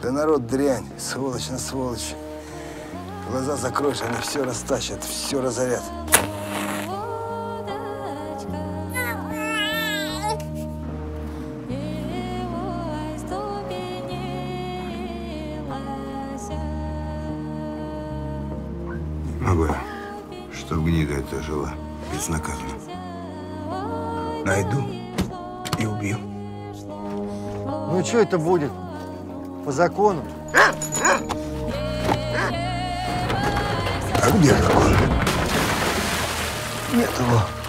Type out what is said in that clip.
Да народ дрянь, сволочь на сволочь. Глаза закроешь, они все растащат, все разорят. Могу я, чтоб гнида эта жила безнаказанно. Найду и убью. Ну что это будет? По закону? А где закон? Нет его.